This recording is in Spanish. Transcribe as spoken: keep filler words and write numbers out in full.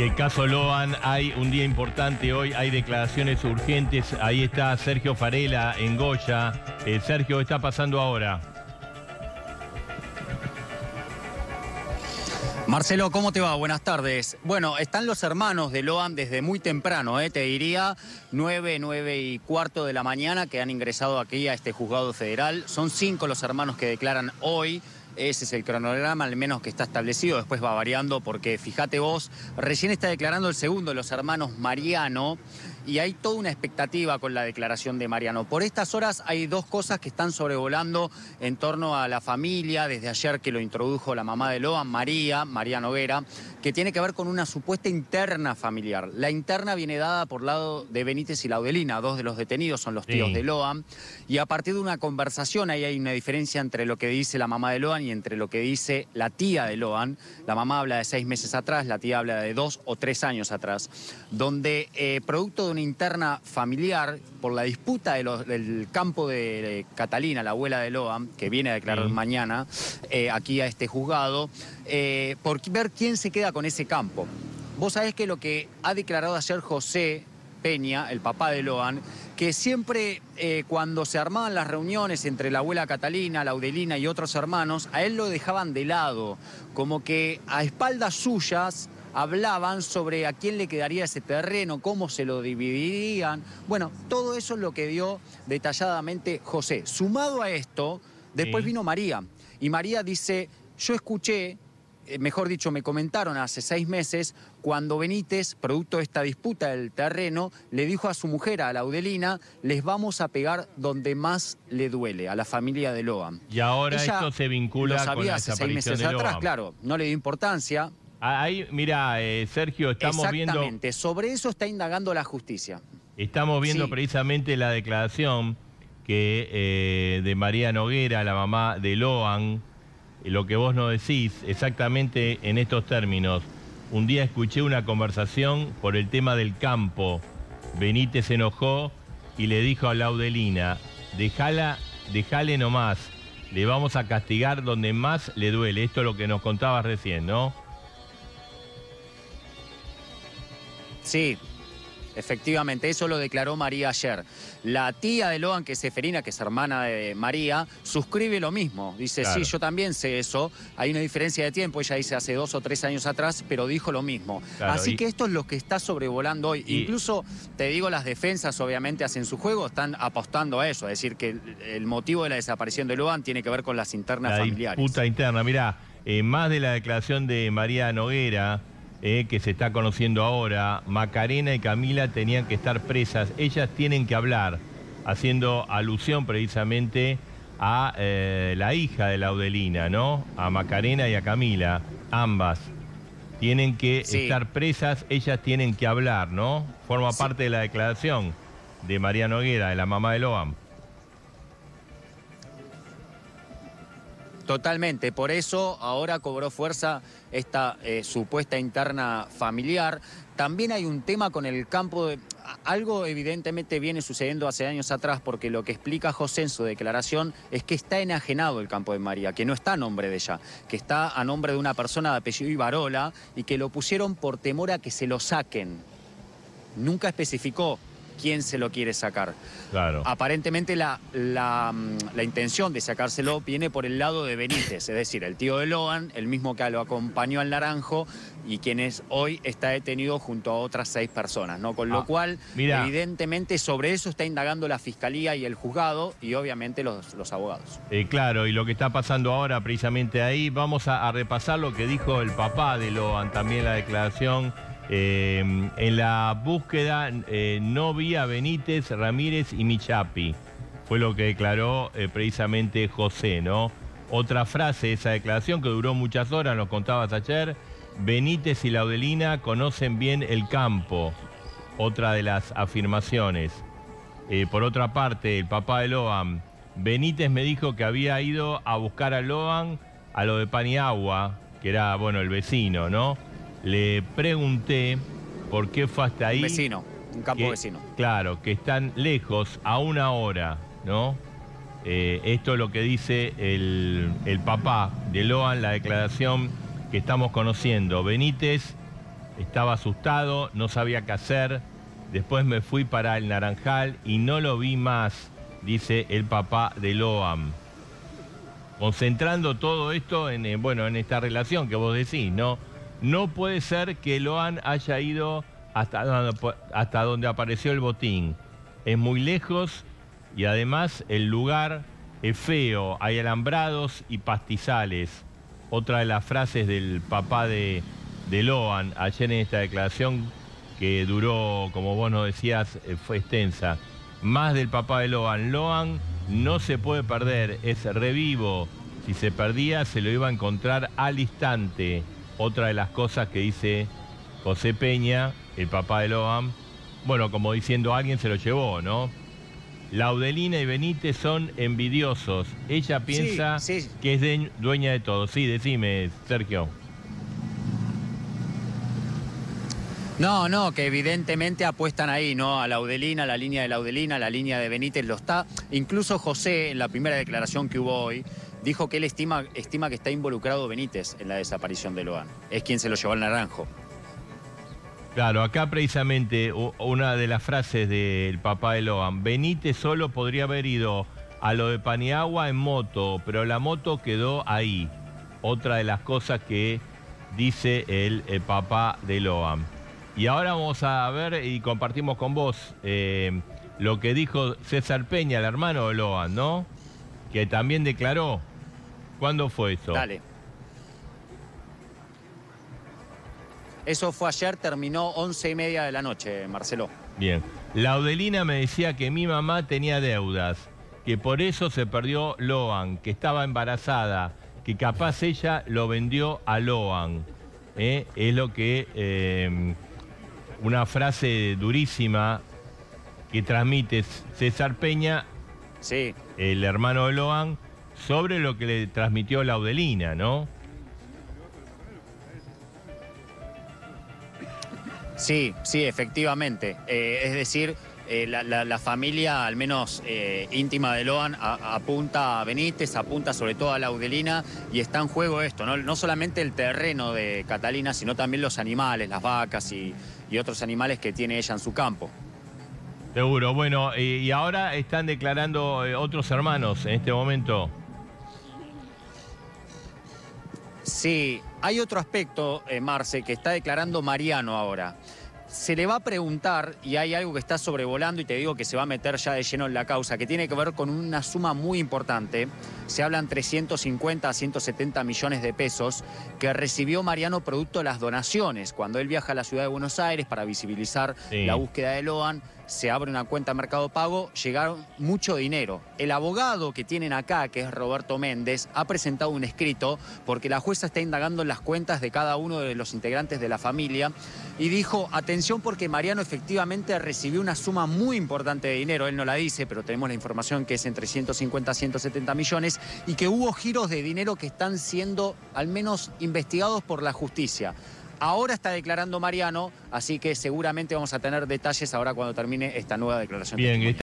Y el caso Loan, hay un día importante hoy, hay declaraciones urgentes. Ahí está Sergio Farela en Goya. Eh, Sergio, ¿qué está pasando ahora? Marcelo, ¿cómo te va? Buenas tardes. Bueno, están los hermanos de Loan desde muy temprano, eh, te diría nueve, nueve y cuarto de la mañana, que han ingresado aquí a este juzgado federal. Son cinco los hermanos que declaran hoy. Ese es el cronograma, al menos que está establecido. Después va variando porque, fíjate vos, recién está declarando el segundo de los hermanos, Mariano, y hay toda una expectativa con la declaración de Mariano. Por estas horas hay dos cosas que están sobrevolando en torno a la familia, desde ayer que lo introdujo la mamá de Loan, María, María Noguera, que tiene que ver con una supuesta interna familiar. La interna viene dada por lado de Benítez y Laudelina, dos de los detenidos son los tíos sí. de Loan, y a partir de una conversación, ahí hay una diferencia entre lo que dice la mamá de Loan y entre lo que dice la tía de Loan. La mamá habla de seis meses atrás, la tía habla de dos o tres años atrás, donde eh, producto de una interna familiar por la disputa de los, del campo de, de Catalina, la abuela de Loan, que viene a declarar sí. mañana eh, aquí a este juzgado, eh, por ver quién se queda con ese campo. Vos sabés que lo que ha declarado ayer José Peña, el papá de Loan, que siempre eh, cuando se armaban las reuniones entre la abuela Catalina, Laudelina y otros hermanos, a él lo dejaban de lado, como que a espaldas suyas hablaban sobre a quién le quedaría ese terreno, cómo se lo dividirían. Bueno, todo eso es lo que dio detalladamente José. Sumado a esto, después sí. vino María. Y María dice, yo escuché, eh, mejor dicho, me comentaron hace seis meses, cuando Benítez, producto de esta disputa del terreno, le dijo a su mujer, a Laudelina, les vamos a pegar donde más le duele, a la familia de Loan. Y ahora Ella esto se vincula lo sabía con la hace desaparición seis meses de atrás, Loan. claro, no le dio importancia. Ahí, mira, eh, Sergio, estamos viendo... Exactamente, sobre eso está indagando la justicia. Estamos viendo sí. precisamente la declaración que eh, de María Noguera, la mamá de Loan, lo que vos nos decís exactamente en estos términos. Un día escuché una conversación por el tema del campo. Benítez se enojó y le dijo a Laudelina, dejala, dejale nomás, le vamos a castigar donde más le duele. Esto es lo que nos contabas recién, ¿no? Sí, efectivamente, eso lo declaró María ayer. La tía de Loan, que es Seferina, que es hermana de María, suscribe lo mismo. Dice, claro. sí, yo también sé eso. Hay una diferencia de tiempo, ella dice hace dos o tres años atrás, pero dijo lo mismo. Claro, Así y... que esto es lo que está sobrevolando hoy. Y... Incluso, te digo, las defensas obviamente hacen su juego, están apostando a eso. Es decir, que el motivo de la desaparición de Loan tiene que ver con las internas la familiares. La disputa interna. Mirá, eh, más de la declaración de María Noguera, Eh, que se está conociendo ahora, Macarena y Camila tenían que estar presas, ellas tienen que hablar, haciendo alusión precisamente a eh, la hija de Laudelina, ¿no? A Macarena y a Camila, ambas tienen que sí. estar presas, ellas tienen que hablar, ¿no? Forma sí. parte de la declaración de María Noguera, de la mamá de Loan. Totalmente, por eso ahora cobró fuerza esta eh, supuesta interna familiar. También hay un tema con el campo de... Algo evidentemente viene sucediendo hace años atrás, porque lo que explica José en su declaración es que está enajenado el campo de María, que no está a nombre de ella, que está a nombre de una persona de apellido Ibarola y que lo pusieron por temor a que se lo saquen. Nunca especificó quién se lo quiere sacar. Claro. Aparentemente la, la, la intención de sacárselo viene por el lado de Benítez, es decir, el tío de Loan, el mismo que lo acompañó al Naranjo y quien es, hoy está detenido junto a otras seis personas, ¿no? Con lo ah, cual, mira. evidentemente, sobre eso está indagando la Fiscalía y el juzgado y obviamente los, los abogados. Eh, claro, y lo que está pasando ahora precisamente ahí, vamos a, a repasar lo que dijo el papá de Loan, también la declaración. Eh, en la búsqueda eh, no vi a Benítez, Ramírez y Michapi. Fue lo que declaró eh, precisamente José, ¿no? Otra frase de esa declaración que duró muchas horas, nos contabas ayer. Benítez y Laudelina conocen bien el campo. Otra de las afirmaciones. Eh, por otra parte, el papá de Loan, Benítez me dijo que había ido a buscar a Loan a lo de Paniagua, que era, bueno, el vecino, ¿no? Le pregunté por qué fue hasta ahí. Un vecino, un campo que, vecino. Claro, que están lejos, a una hora, ¿no? Eh, esto es lo que dice el, el papá de Loan, la declaración que estamos conociendo. Benítez Estaba asustado, no sabía qué hacer. Después me fui para el Naranjal y no lo vi más, dice el papá de Loan. Concentrando todo esto en, eh, bueno, en esta relación que vos decís, ¿no? No puede ser que Loan haya ido hasta donde, hasta donde apareció el botín. Es muy lejos y además el lugar es feo, hay alambrados y pastizales. Otra de las frases del papá de, de Loan ayer en esta declaración que duró, como vos nos decías, fue extensa. Más del papá de Loan. Loan no se puede perder, es revivo. Si se perdía, se lo iba a encontrar al instante. Otra de las cosas que dice José Peña, el papá de Loan. Bueno, como diciendo, alguien se lo llevó, ¿no? Laudelina y Benítez son envidiosos. Ella piensa sí, sí. que es de, dueña de todo. Sí, decime, Sergio. No, no, que evidentemente apuestan ahí, ¿no? A Laudelina, la línea de Laudelina, la línea de Benítez lo está. Incluso José, en la primera declaración que hubo hoy, dijo que él estima, estima que está involucrado Benítez en la desaparición de Loan. Es quien se lo llevó al naranjo. Claro, acá precisamente una de las frases del papá de Loan. Benítez solo podría haber ido a lo de Paniagua en moto, pero la moto quedó ahí. Otra de las cosas que dice el, el papá de Loan. Y ahora vamos a ver y compartimos con vos eh, lo que dijo César Peña, el hermano de Loan, ¿no? Que también declaró. ¿Cuándo fue eso? Dale. Eso fue ayer, terminó once y media de la noche, Marcelo. Bien. Laudelina me decía que mi mamá tenía deudas, que por eso se perdió Loan, que estaba embarazada, que capaz ella lo vendió a Loan. ¿eh? Es lo que... Eh, una frase durísima que transmite César Peña, sí. el hermano de Loan, sobre lo que le transmitió Laudelina, ¿no? Sí, sí, efectivamente. Eh, es decir, eh, la, la, la familia, al menos eh, íntima de Loan, a, apunta a Benítez, apunta sobre todo a Laudelina, y está en juego esto, ¿no? No solamente el terreno de Catalina, sino también los animales, las vacas y, y otros animales que tiene ella en su campo. Seguro. Bueno, y, y ahora están declarando eh, otros hermanos en este momento. Sí, hay otro aspecto, eh, Marce, que está declarando Mariano ahora. Se le va a preguntar, y hay algo que está sobrevolando y te digo que se va a meter ya de lleno en la causa, que tiene que ver con una suma muy importante. Se hablan trescientos cincuenta a ciento setenta millones de pesos que recibió Mariano producto de las donaciones. Cuando él viaja a la ciudad de Buenos Aires para visibilizar sí. la búsqueda de Loan, se abre una cuenta Mercado Pago, llegaron mucho dinero. El abogado que tienen acá, que es Roberto Méndez, ha presentado un escrito porque la jueza está indagando en las cuentas de cada uno de los integrantes de la familia y dijo, atención porque Mariano efectivamente recibió una suma muy importante de dinero, él no la dice, pero tenemos la información que es entre ciento cincuenta a ciento setenta millones y que hubo giros de dinero que están siendo al menos investigados por la justicia. Ahora está declarando Mariano, así que seguramente vamos a tener detalles ahora cuando termine esta nueva declaración. Bien,